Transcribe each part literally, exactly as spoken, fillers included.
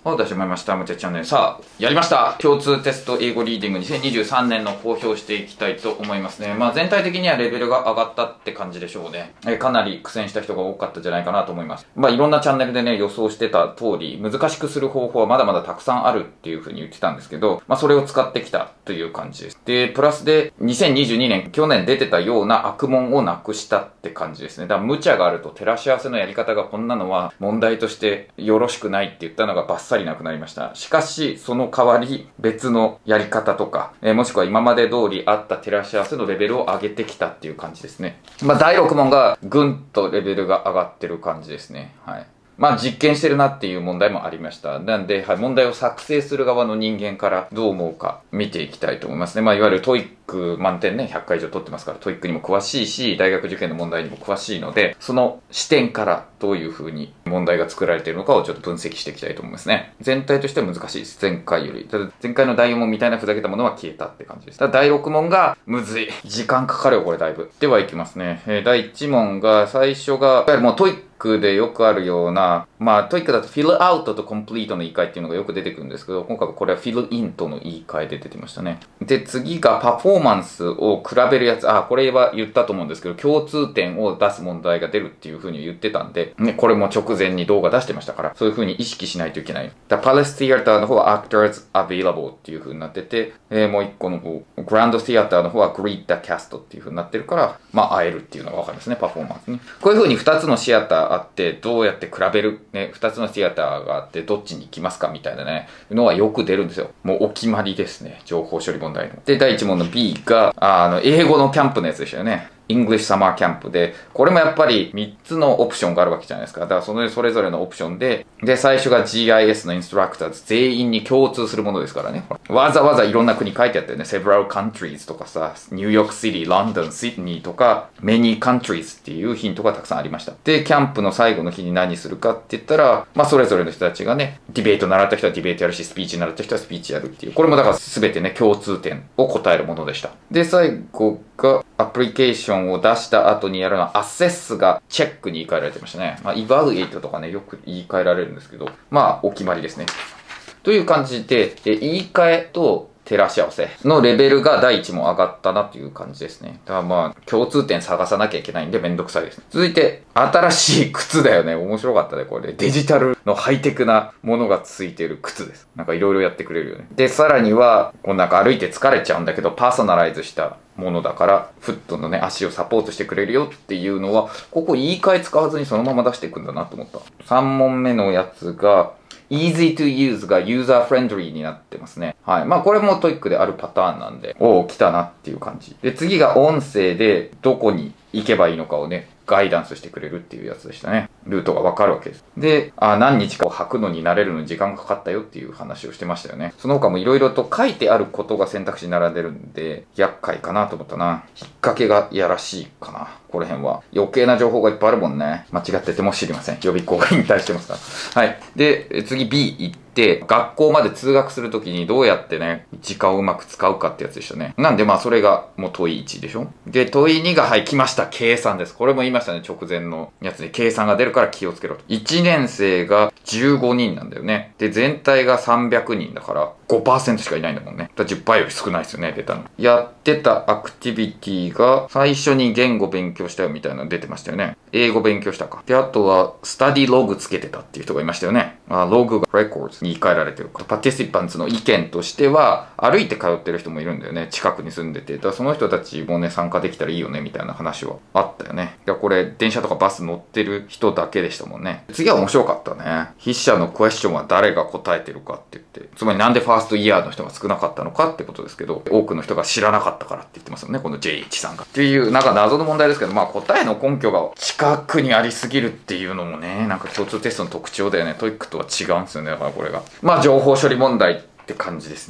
はい、出してまいりました。むちゃチャンネル。さあ、やりました。共通テスト英語リーディングにせんにじゅうさんねんの公表していきたいと思いますね。まあ全体的にはレベルが上がったって感じでしょうね。えかなり苦戦した人が多かったんじゃないかなと思います。まあいろんなチャンネルでね、予想してた通り、難しくする方法はまだまだたくさんあるっていう風に言ってたんですけど、まあそれを使ってきたという感じです。で、プラスでにせんにじゅうにねん、去年出てたような悪問をなくしたって感じですね。だから無茶があると照らし合わせのやり方がこんなのは問題としてよろしくないって言ったのがバッサリなくなりました。しかし、その代わり別のやり方とか、えー、もしくは今まで通りあった照らし合わせのレベルを上げてきたっていう感じですね。まあだいろく問がぐんとレベルが上がってる感じですね。はい。まあ実験してるなっていう問題もありました。なんで、はい、問題を作成する側の人間からどう思うか見ていきたいと思いますね。まあいわゆるトイック満点ね、ひゃっかい以上取ってますから、トイックにも詳しいし、大学受験の問題にも詳しいので、その視点からどういう風に問題が作られているのかをちょっと分析していきたいと思いますね。全体としては難しいです。前回より。ただ前回のだいよん問みたいなふざけたものは消えたって感じです。ただだいろく問がむずい。時間かかるよ、これだいぶ。ではいきますね。えー、だいいち問が、最初が、いわゆるもうトイックでよくあるような、まあ、トイックだとフィルアウトとコンプリートの言い換えっていうのがよく出てくるんですけど、今回はこれはフィルインとの言い換えで出てましたね。で、次がパフォーマンスを比べるやつ。あ、これは言ったと思うんですけど、共通点を出す問題が出るっていう風に言ってたんで、ね、これも直前に動画出してましたから、そういう風に意識しないといけない。The Palace Theater の方は Actors Available っていう風になってて、えー、もう一個の方、Grand Theater の方は Greet the Cast っていう風になってるから、まあ、会えるっていうのがわかりますね、パフォーマンスね。こういう風にふたつのシアターあって、どうやって比べる、ね、ふたつのシアターがあって、どっちに行きますかみたいなね、のはよく出るんですよ。もうお決まりですね。情報処理問題の。で、だいいち問の B が、あの、英語のキャンプのやつでしたよね。English Summer Camp で、これもやっぱりみっつのオプションがあるわけじゃないですか。だからそのそれぞれのオプションで、で、最初が ジーアイエス のインストラクターズ全員に共通するものですからね。わざわざいろんな国書いてあったよね。several countries とかさ、ニューヨークシティ、ロンドン、シドニーとか、many countries っていうヒントがたくさんありました。で、キャンプの最後の日に何するかって言ったら、まあそれぞれの人たちがね、ディベート習った人はディベートやるし、スピーチ習った人はスピーチやるっていう。これもだから全てね、共通点を答えるものでした。で、最後が、アプリケーションを出した後にやるのは、アセスがチェックに言い換えられてましたね。まあ、イバルエイトとかね、よく言い換えられるんですけど、まあ、お決まりですね。という感じで、え言い換えと照らし合わせのレベルがだいいち問上がったなという感じですね。だからまあ、共通点探さなきゃいけないんでめんどくさいですね。続いて、新しい靴だよね。面白かったね、これ。デジタルのハイテクなものがついてる靴です。なんかいろいろやってくれるよね。で、さらには、こうなんか歩いて疲れちゃうんだけど、パーソナライズしたものだから、フットのね、足をサポートしてくれるよっていうのは、ここ言い換え使わずにそのまま出していくんだなと思った。さん問目のやつが、easy to use が user friendly になってますね。はい。まあこれもトイックであるパターンなんで、おお、来たなっていう感じ。で、次が音声でどこに行けばいいのかをね、ガイダンスしてくれるっていうやつでしたね。ルートがわかるわけです。で、あ何日かを履くのに慣れるのに時間がかかったよっていう話をしてましたよね。その他も色々と書いてあることが選択肢に並んでるんで、厄介かなと思ったな。引っ掛けがいやらしいかな。この辺は。余計な情報がいっぱいあるもんね。間違ってても知りません。予備校が引退してますから。はい。で、次 B 行って、学校まで通学するときにどうやってね、時間をうまく使うかってやつでしたね。なんでまあそれがもう問いいちでしょ。で、問いにがはい、来ました。計算です。これも言いましたね。直前のやつで計算が出るから気をつけろと。いちねん生がじゅうごにんなんだよね。で、全体がさんびゃくにんだから、ごパーセント しかいないんだもんね。だから じゅっパーセント より少ないですよね、出たの。やってたアクティビティが、最初に言語勉強したよみたいなの出てましたよね。英語勉強したか。で、あとは、スタディログつけてたっていう人がいましたよね。あログが records に言い換えられてるから。パティシパンツの意見としては、歩いて通ってる人もいるんだよね。近くに住んでて。だからその人たちもね、参加できたらいいよね、みたいな話はあったよね。いや、これ、電車とかバス乗ってる人だけでしたもんね。次は面白かったね。筆者のクエスチョンは誰が答えてるかって言って。つまりなんでファーストイヤーの人が少なかったのかってことですけど、多くの人が知らなかったからって言ってますよね。この ジェイエイチ さんが。っていう、なんか謎の問題ですけど、まあ答えの根拠が近くにありすぎるっていうのもね、なんか共通テストの特徴だよね。トイックとは違うんですよね。だからこれが。まあ情報処理問題って感じですね。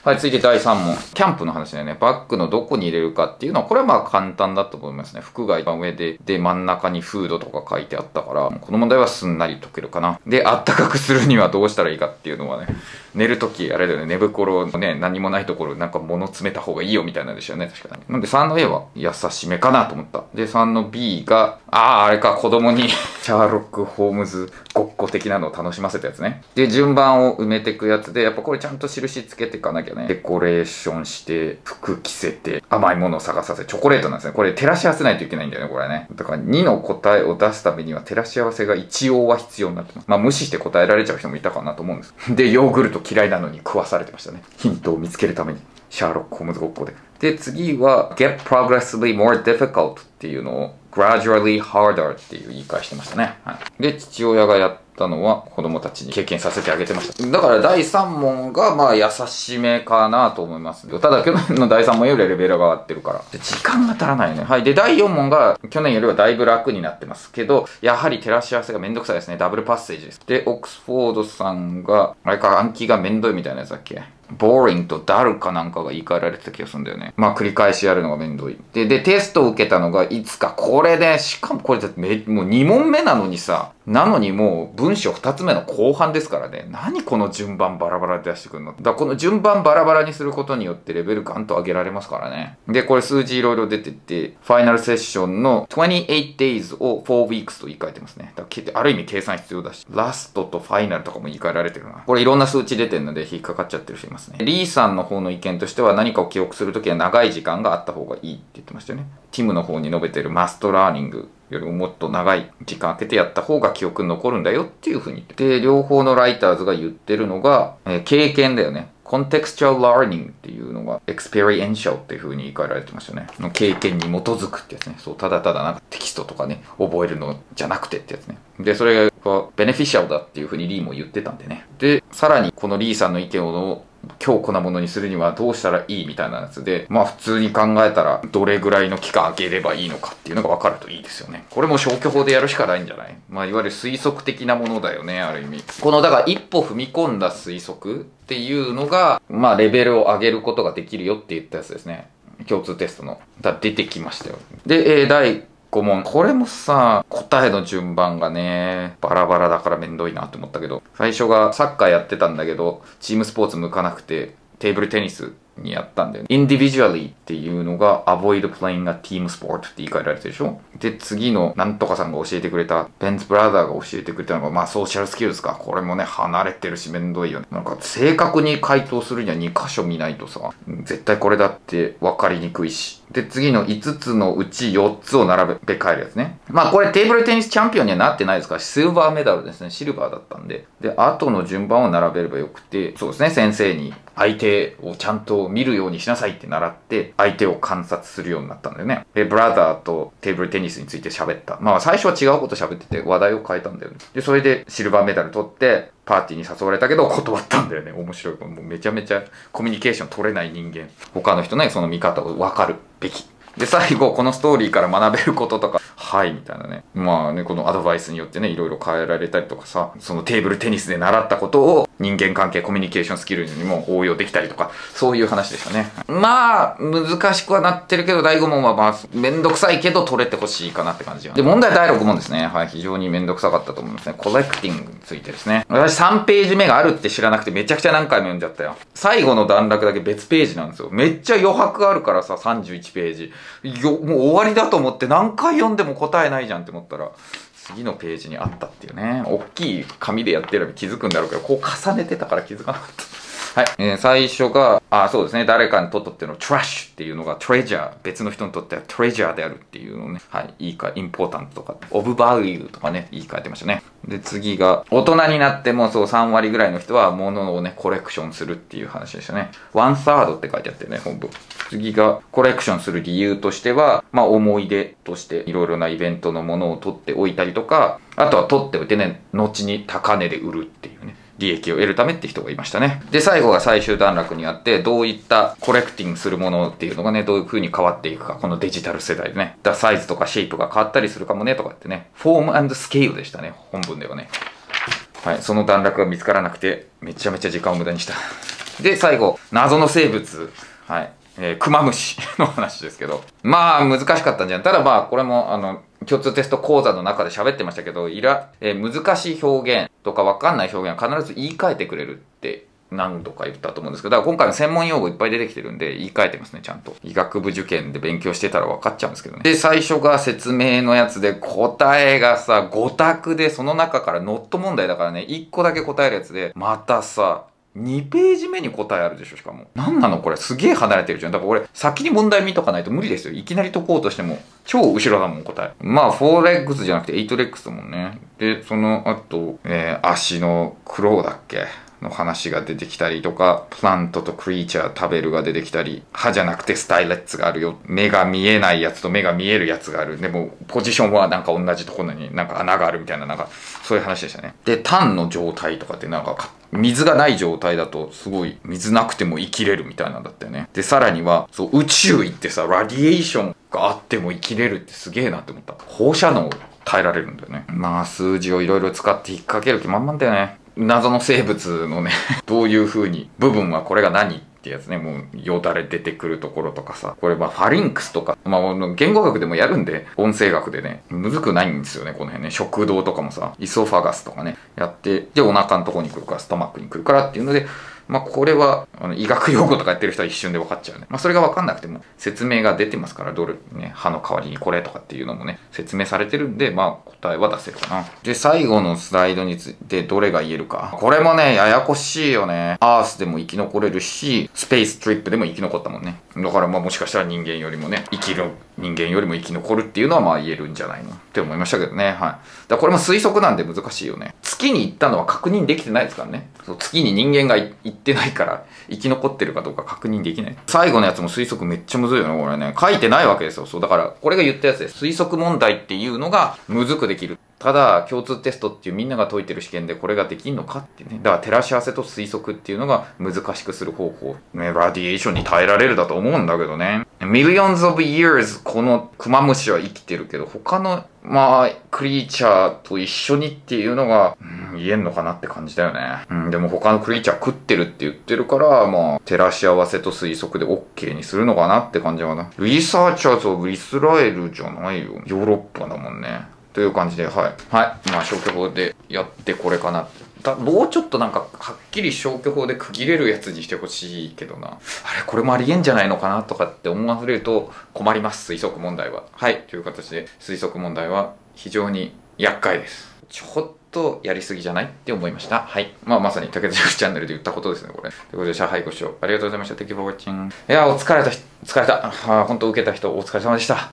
はい、続いてだいさん問。キャンプの話だよね。バッグのどこに入れるかっていうのは、これはまあ簡単だと思いますね。服が一番上で、で、真ん中にフードとか書いてあったから、この問題はすんなり解けるかな。で、あったかくするにはどうしたらいいかっていうのはね、寝るとき、あれだよね、寝袋のね、何もないところ、なんか物詰めた方がいいよみたいなんでしたよね、確かに。なんでさんの A は優しめかなと思った。で、さんの B が、ああ、あれか、子供にシャーロック・ホームズごっこ的なのを楽しませたやつね。で、順番を埋めていくやつで、やっぱこれちゃんと印つけていかなきゃね。デコレーションして、服着せて、甘いものを探させ、チョコレートなんですね。これ照らし合わせないといけないんだよね、これね。だからにの答えを出すためには照らし合わせが一応は必要になってます。まあ無視して答えられちゃう人もいたかなと思うんです。で、ヨーグルト嫌いなのに食わされてましたね。ヒントを見つけるために。シャーロック・ホームズごっこで。で、次は、get progressively more difficult っていうのを、gradually harder っていう言い換えしてましたね。はい。で、父親がやったのは、子供たちに経験させてあげてました。だからだいさん問が、まあ、優しめかなと思います。ただ、去年のだいさん問よりレベルが上がってるから。で、時間が足らないよね。はい。で、だいよん問が、去年よりはだいぶ楽になってますけど、やはり照らし合わせがめんどくさいですね。ダブルパッセージです。で、オックスフォードさんが、あれか、暗記がめんどいみたいなやつだっけ？ボーリングとダルかなんかが言い換えられてた気がするんだよね。まあ繰り返しやるのがめんどい。で、で、テストを受けたのがいつか。これで、しかもこれだってめ、もうに問目なのにさ、なのにもう文章ふたつめの後半ですからね。何この順番バラバラで出してくるの？だからこの順番バラバラにすることによってレベルガンと上げられますからね。で、これ数字いろいろ出てて、ファイナルセッションのtwenty-eight days をfour weeks と言い換えてますね。だからある意味計算必要だし、ラストとファイナルとかも言い換えられてるな。これいろんな数値出てるので引っかかっちゃってる人いますね。リーさんの方の意見としては何かを記憶するときは長い時間があった方がいいって言ってましたよね。ティムの方に述べてるマストラーニングよりももっと長い時間空けてやった方が記憶に残るんだよっていう風に言って。で、両方のライターズが言ってるのが、えー、経験だよね。contextual learning っていうのが experiential っていう風に言い換えられてましたね。の経験に基づくってやつね。そう、ただただなんかテキストとかね、覚えるのじゃなくてってやつね。で、それが beneficial だっていう風にリーも言ってたんでね。で、さらにこのリーさんの意見を強固なものにするにはどうしたらいいみたいなやつで、まあ普通に考えたらどれぐらいの期間空ければいいのかっていうのが分かるといいですよね。これも消去法でやるしかないんじゃない？まあいわゆる推測的なものだよね、ある意味。このだから一歩踏み込んだ推測っていうのが、まあレベルを上げることができるよって言ったやつですね。共通テストの。だ出てきましたよ。で、えー、だいご問。これもさ、答えの順番がね、バラバラだからめんどいなって思ったけど、最初がサッカーやってたんだけど、チームスポーツ向かなくて、テーブルテニスにやったんだよね。individually っていうのが avoid playing a team sport って言い換えられてるでしょ。で、次のなんとかさんが教えてくれた、ベンズブラザーが教えてくれたのが、まあソーシャルスキルですか。これもね、離れてるしめんどいよね。なんか正確に回答するにはに箇所見ないとさ、絶対これだって分かりにくいし。で、次のいつつのうちよっつを並べ替えるやつね。まあこれテーブルテニスチャンピオンにはなってないですから、シルバーメダルですね。シルバーだったんで。で、後の順番を並べればよくて、そうですね、先生に相手をちゃんと見るようにしなさいって習って、相手を観察するようになったんだよね。で、ブラザーとテーブルテニスについて喋った。まあ最初は違うこと喋ってて話題を変えたんだよね。で、それでシルバーメダル取って、パーティーに誘われたけど断ったんだよね。面白い。もうめちゃめちゃコミュニケーション取れない人間。他の人ね、その見方を分かるべき。で、最後、このストーリーから学べることとか、はい、みたいなね。まあね、このアドバイスによってね、いろいろ変えられたりとかさ、そのテーブルテニスで習ったことを人間関係、コミュニケーションスキルにも応用できたりとか、そういう話でしたね。まあ、難しくはなってるけど、だいご問はまあ、めんどくさいけど取れてほしいかなって感じよ。で、問題だいろく問ですね。はい、非常にめんどくさかったと思いますね。コレクティングについてですね。私さんページ目があるって知らなくてめちゃくちゃ何回も読んじゃったよ。最後の段落だけ別ページなんですよ。めっちゃ余白あるからさ、さんじゅういちページ。よ、もう終わりだと思って何回読んでも答えないじゃんって思ったら、次のページにあったっていうね。大きい紙でやってれば気づくんだろうけど、こう重ねてたから気づかなかった。はい。えー、最初が、あ、そうですね。誰かにとっての trash っていうのが treasure。別の人にとっては treasure であるっていうのをね。はい。いいか、important とか、of value とかね、言い換えてましたね。で、次が、大人になってもそうさん割ぐらいの人は物をね、コレクションするっていう話でしたね。one third って書いてあってね、本文。次が、コレクションする理由としては、まあ思い出としていろいろなイベントのものを取っておいたりとか、あとは取っておいてね、後に高値で売るっていうね。利益を得るためって人がいましたね。で、最後が最終段落にあって、どういったコレクティングするものっていうのがね、どういう風に変わっていくか、このデジタル世代でね。だサイズとかシェイプが変わったりするかもね、とかってね。フォーム&スケールでしたね、本文ではね。はい、その段落が見つからなくて、めちゃめちゃ時間を無駄にした。 で、最後、謎の生物。はい。えー、クマムシの話ですけど。まあ、難しかったんじゃない。ただまあ、これも、あの、共通テスト講座の中で喋ってましたけど、いら、えー、難しい表現とかわかんない表現は必ず言い換えてくれるって何度か言ったと思うんですけど、だから今回の専門用語いっぱい出てきてるんで、言い換えてますね、ちゃんと。医学部受験で勉強してたら分かっちゃうんですけどね。で、最初が説明のやつで、答えがさ、ご択で、その中からノット問題だからね、いっこだけ答えるやつで、またさ、にページ目に答えあるでしょ、しかも。なんなのこれ、すげえ離れてるじゃん。だから俺、先に問題見とかないと無理ですよ。いきなり解こうとしても、超後ろだもん、答え。まあ、フォーレッグスじゃなくてエイトレッグスだもんね。で、その後、えー、足のクロウだっけの話が出てきたりとか、プラントとクリーチャー食べるが出てきたり、歯じゃなくてスタイレッツがあるよ。目が見えないやつと目が見えるやつがある。でも、ポジションはなんか同じところになんか穴があるみたいな、なんか、そういう話でしたね。で、炭の状態とかってなんか、水がない状態だと、すごい、水なくても生きれるみたいなんだったよね。で、さらには、そう、宇宙行ってさ、ラディエーションがあっても生きれるってすげえなって思った。放射能耐えられるんだよね。まあ、数字をいろいろ使って引っ掛ける気満々だよね。謎の生物のね、どういう風に、部分はこれが何ってやつね、もうよだれ出てくるところとかさ、これまあファリンクスとか、まあ言語学でもやるんで、音声学でね、むずくないんですよね、この辺ね。食道とかもさ、イソファガスとかね、やって、で、お腹のとこに来るから、ストマックに来るからっていうので、まあこれはあの医学用語とかやってる人は一瞬で分かっちゃうね。まあそれが分かんなくても説明が出てますから、どれね、歯の代わりにこれとかっていうのもね、説明されてるんで、まあ答えは出せるかな。で、最後のスライドについてどれが言えるか。これもね、ややこしいよね。アースでも生き残れるし、スペーストリップでも生き残ったもんね。だからまあもしかしたら人間よりもね、生きる、人間よりも生き残るっていうのはまあ言えるんじゃないのって思いましたけどね。はい。だからこれも推測なんで難しいよね。月に行ったのは確認できてないですからね。そう、月に人間が行ってないから生き残ってるかどうか確認できない。最後のやつも推測めっちゃむずいよね、これね。書いてないわけですよ。そう、だからこれが言ったやつです。推測問題っていうのがむずくできる。ただ、共通テストっていうみんなが解いてる試験でこれができんのかってね。だから照らし合わせと推測っていうのが難しくする方法。ね、ラディエーションに耐えられるだと思うんだけどね。millions of years このクマムシは生きてるけど、他の、まあ、クリーチャーと一緒にっていうのが、うん、言えんのかなって感じだよね。うん、でも他のクリーチャー食ってるって言ってるから、まあ、照らし合わせと推測で OK にするのかなって感じはな。リサーチャーズ・オブ・イスラエルじゃないよ。ヨーロッパだもんね。という感じで、はい。はい。まあ、消去法でやってこれかな。だもうちょっとなんか、はっきり消去法で区切れるやつにしてほしいけどな。あれ、これもありえんじゃないのかなとかって思わせると困ります、推測問題は。はい。という形で、推測問題は非常に厄介です。ちょっとやりすぎじゃないって思いました。はい。まあ、まさに武田塾チャンネルで言ったことですね、これ。ということで、上海ご視聴ありがとうございました。Thank you for watching. いや、お疲れた、疲れた。はあ、本当受けた人、お疲れ様でした。